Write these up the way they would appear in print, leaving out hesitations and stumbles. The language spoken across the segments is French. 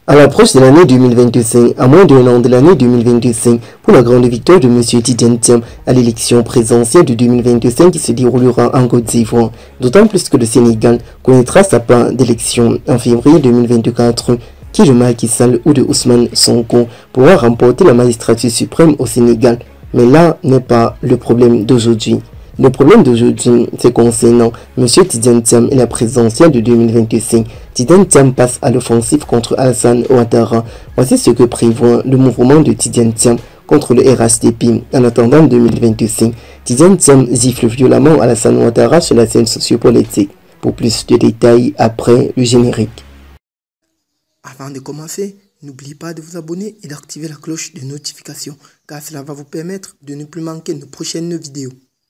À l'approche de l'année 2025, à moins d'un an de l'année 2025, pour la grande victoire de M. Tidjane Thiam à l'élection présidentielle de 2025 qui se déroulera en Côte d'Ivoire, d'autant plus que le Sénégal connaîtra sa part d'élection en février 2024, qui de Macky Sall ou de Ousmane Sonko pourra remporter la magistrature suprême au Sénégal. Mais là n'est pas le problème d'aujourd'hui. Le problème d'aujourd'hui, c'est concernant M. Tidjane Thiam et la présidentielle de 2025. Tidjane Thiam passe à l'offensive contre Alassane Ouattara. Voici ce que prévoit le mouvement de Tidjane Thiam contre le RHDP en attendant 2025. Tidjane Thiam gifle violemment Alassane Ouattara sur la scène sociopolitique. Pour plus de détails après le générique. Avant de commencer, n'oubliez pas de vous abonner et d'activer la cloche de notification, car cela va vous permettre de ne plus manquer nos prochaines vidéos.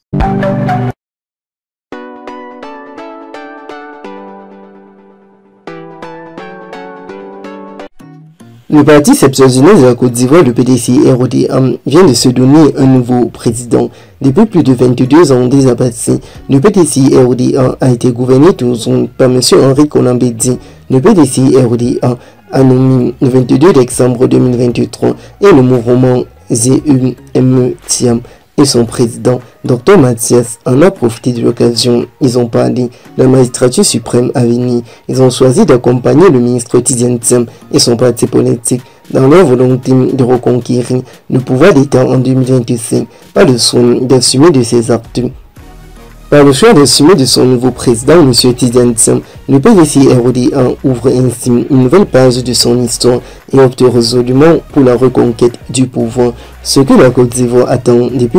Le parti septentrional de la Côte d'Ivoire, le PDC-RODA, vient de se donner un nouveau président. Depuis plus de 22 ans déjà passés, le PDC-RODA a été gouverné toujours par M. Henri Konan Bédié. Le PDC-RODA a nommé le 22 décembre 2023 et le mouvement ZEME Thiam et son président, Dr Mathias, en a profité de l'occasion. Ils ont parlé de la magistrature suprême à venir. Ils ont choisi d'accompagner le ministre Tidjane Thiam et son parti politique dans leur volonté de reconquérir le pouvoir d'État en 2025 par le choix d'assumer de ses actes. Par le choix d'assumer de son nouveau président, M. Tidjane Thiam, le PDC-RODA ouvre ainsi une nouvelle page de son histoire et opte résolument pour la reconquête du pouvoir. Ce que la Côte d'Ivoire attend depuis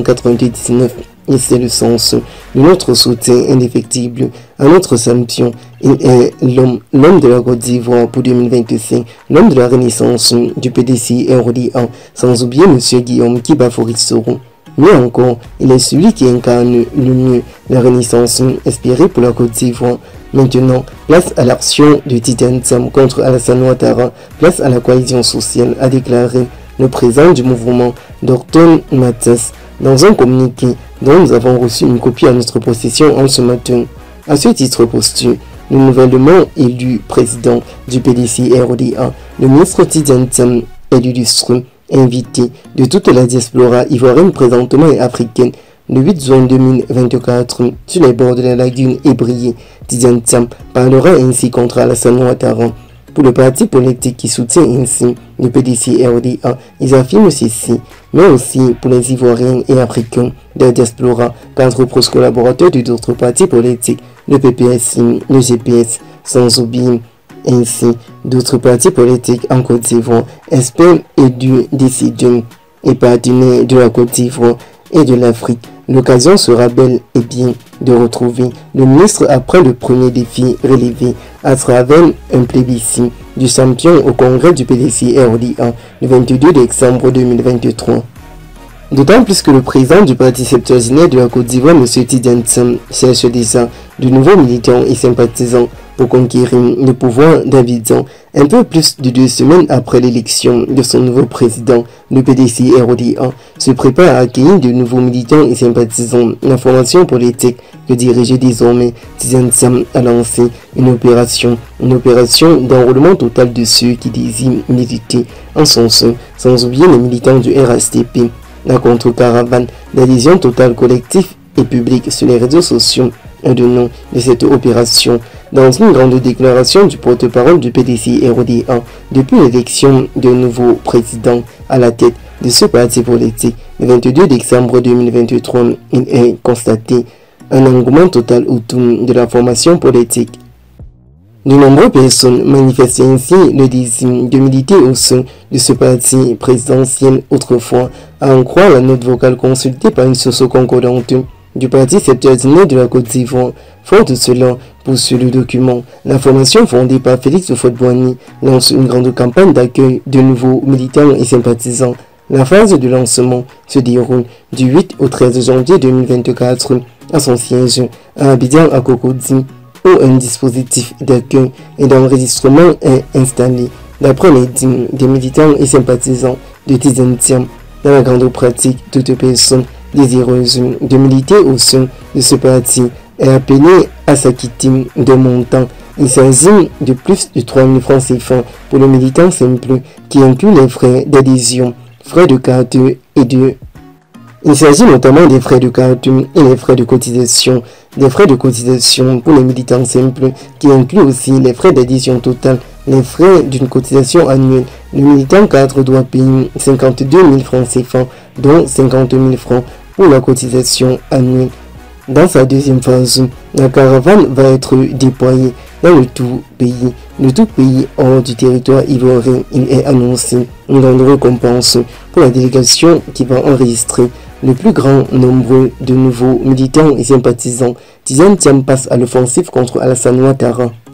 1999, et c'est le sens de notre soutien indéfectible à notre champion. Il est l'homme de la Côte d'Ivoire pour 2025, l'homme de la renaissance du PDC-RODA, sans oublier M. Guillaume Kiba-Forissoro. Mais encore, il est celui qui incarne le mieux la renaissance espérée pour la Côte d'Ivoire. Maintenant, place à l'action de Tidjane Thiam contre Alassane Ouattara, place à la coalition sociale, a déclaré le président du mouvement, Dr Mathias, dans un communiqué dont nous avons reçu une copie à notre possession en ce matin. À ce titre posthume, le nouvellement élu président du PDC-RODA, le ministre Tidjane Thiam est l'illustre invité de toute la diaspora ivoirienne présentement et africaine le 8 juin 2024 sur les bords de la lagune ébriée. Tidjane Thiam parlera ainsi contre Alassane Ouattara. Pour le parti politique qui soutient ainsi le PDC-RODA, ils affirment ceci, mais aussi pour les Ivoiriens et Africains de la diaspora, cadres proches collaborateurs d'autres partis politiques, le PPSI, le GPS, sans oublier ainsi d'autres partis politiques en Côte d'Ivoire, experts et du décideurs et partenaires de la Côte d'Ivoire et de l'Afrique. L'occasion sera belle et bien de retrouver le ministre après le premier défi relevé à travers un plébiscite du champion au congrès du PDC-RODA le 22 décembre 2023. D'autant plus que le président du parti septentrional de la Côte d'Ivoire, M. Tidjane Thiam, cherche déjà de nouveaux militants et sympathisants pour conquérir le pouvoir d'Abidjan, un peu plus de 2 semaines après l'élection de son nouveau président. Le PDC-RODA se prépare à accueillir de nouveaux militants et sympathisants. La formation politique que dirige désormais Tidjane Thiam a lancé une opération d'enrôlement total de ceux qui désirent militer en son sein, sans oublier les militants du RHDP. La contre-caravane d'adhésion totale collective et publique sur les réseaux sociaux est le nom de cette opération. Dans une grande déclaration du porte-parole du PDC-RODA, depuis l'élection d'un nouveau président à la tête de ce parti politique, le 22 décembre 2023, il est constaté un engouement total autour de la formation politique. De nombreuses personnes manifestaient ainsi le désir de militer au sein de ce parti présidentiel autrefois, à en croire la note vocale consultée par une source concordante du parti septentrional de la Côte d'Ivoire. Fort de cela, poursuit le document, la formation fondée par Félix Houphouët-Boigny lance une grande campagne d'accueil de nouveaux militants et sympathisants. La phase de lancement se déroule du 8 au 13 janvier 2024 à son siège à Abidjan à Cocody, où un dispositif d'accueil et d'enregistrement est installé. D'après les dires des militants et sympathisants de Tidjane Thiam, dans la grande pratique, toute personne désireuse de militer au sein de ce parti est appelée à s'acquitter de montants Il s'agit de plus de 3 000 francs CFA pour le militant simple qui inclut les frais d'adhésion, frais de carte et de... Il s'agit notamment des frais de carte et les frais de cotisation. Des frais de cotisation pour les militants simples qui incluent aussi les frais d'adhésion totale, les frais d'une cotisation annuelle. Le militant 4 doit payer 52 000 francs CFA, dont 50 000 francs pour la cotisation annuelle. Dans sa deuxième phase, la caravane va être déployée dans le tout pays hors du territoire ivoirien. Il est annoncé une grande récompense pour la délégation qui va enregistrer le plus grand nombre de nouveaux militants et sympathisants. Tidiane Thiam passe à l'offensive contre Alassane Ouattara.